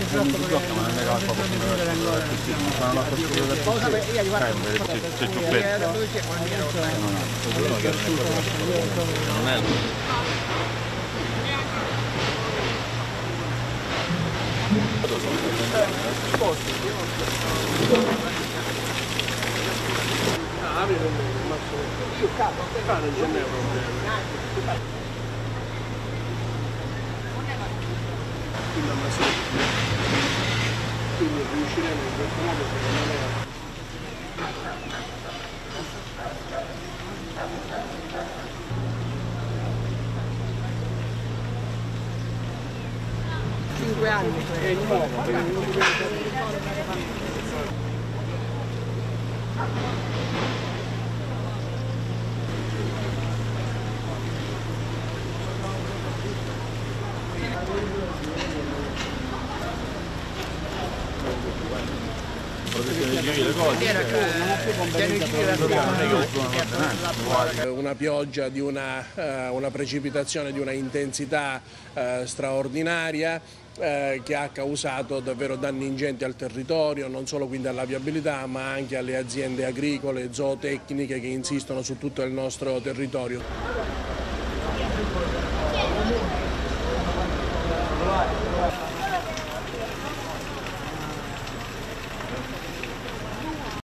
non si blocca, ma non è l'acqua ma l'acqua scorre da tutti. C'è ciuffetto. Non è quindi riusciremo in questo modo secondo me a 5 anni è il nuovo. Una pioggia di una precipitazione di una intensità straordinaria che ha causato davvero danni ingenti al territorio, non solo quindi alla viabilità ma anche alle aziende agricole, zootecniche che insistono su tutto il nostro territorio.